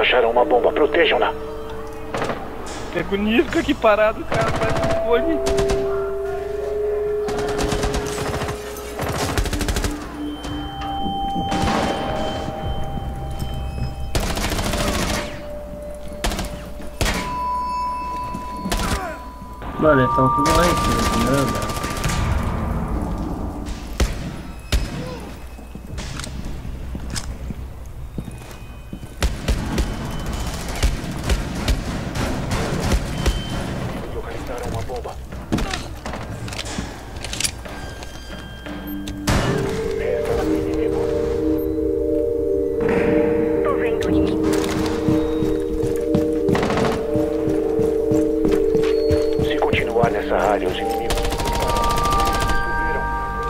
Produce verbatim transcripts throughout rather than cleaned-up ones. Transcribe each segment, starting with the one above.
acharam uma bomba, protejam-na. Que agonia, fica aqui parado, cara, parece um fone. Mano, eles estão tudo lá em cima, primeiro andar. Localizaram uma bomba. Resta um inimigo. Tô vendo o inimigo. Se continuar nessa área, os inimigos descobriram.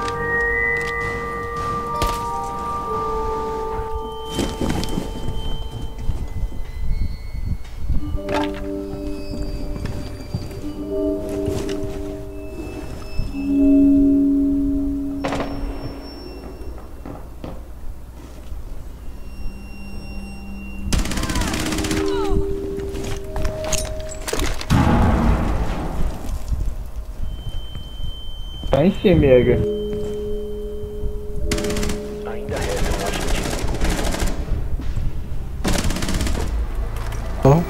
Tá em cima, Mega. Ainda resta um agente inimigo. Bom.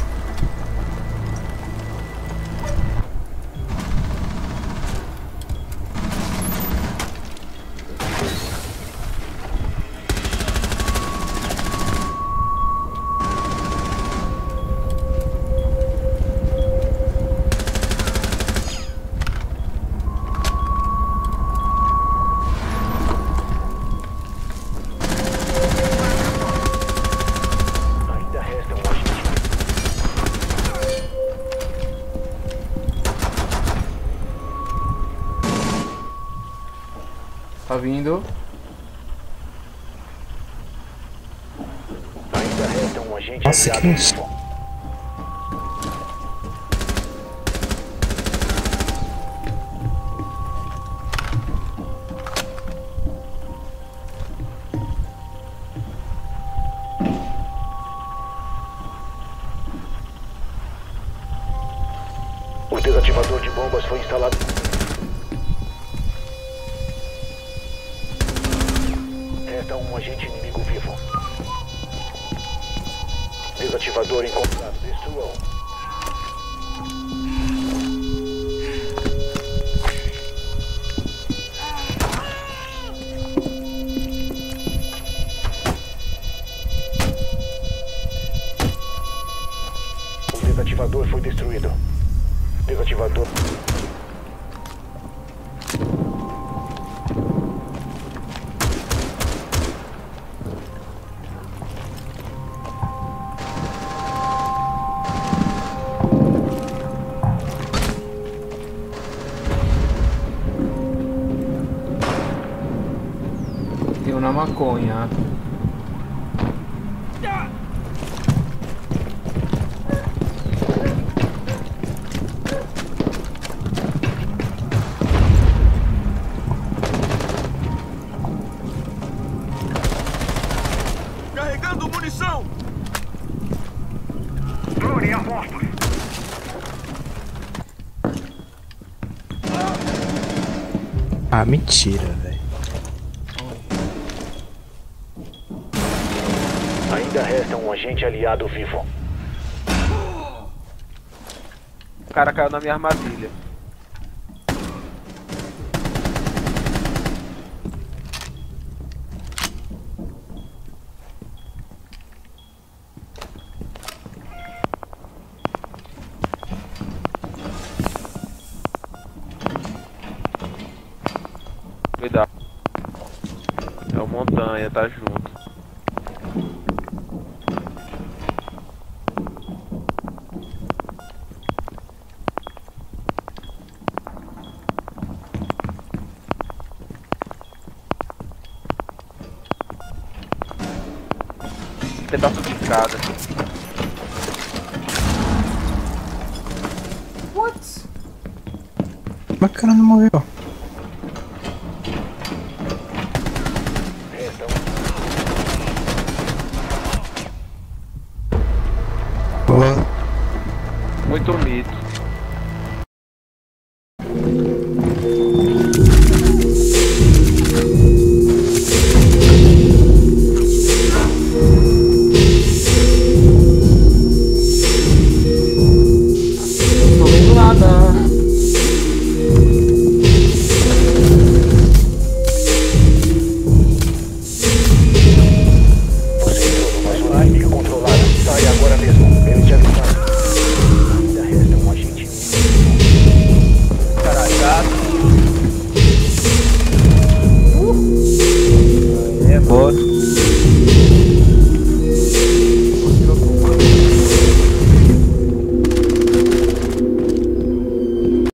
Ainda resta um agente. Tá vindo. Ainda resta um agente Nossa, aliado que isso? vivo. O desativador de bombas foi instalado. Resta um agente inimigo vivo. Desativador encontrado. Destruam. O desativador foi destruído. Desativador. Eu na maconha. Carregando munição! Drone a postos. Ah, mentira, velho. Ainda resta um agente aliado vivo. O cara caiu na minha armadilha. Cuidado. É o montanha, tá junto. Tentar subir escada. What? Como é que o cara não morreu? Resta um. Mito, mito. Não tô vendo nada.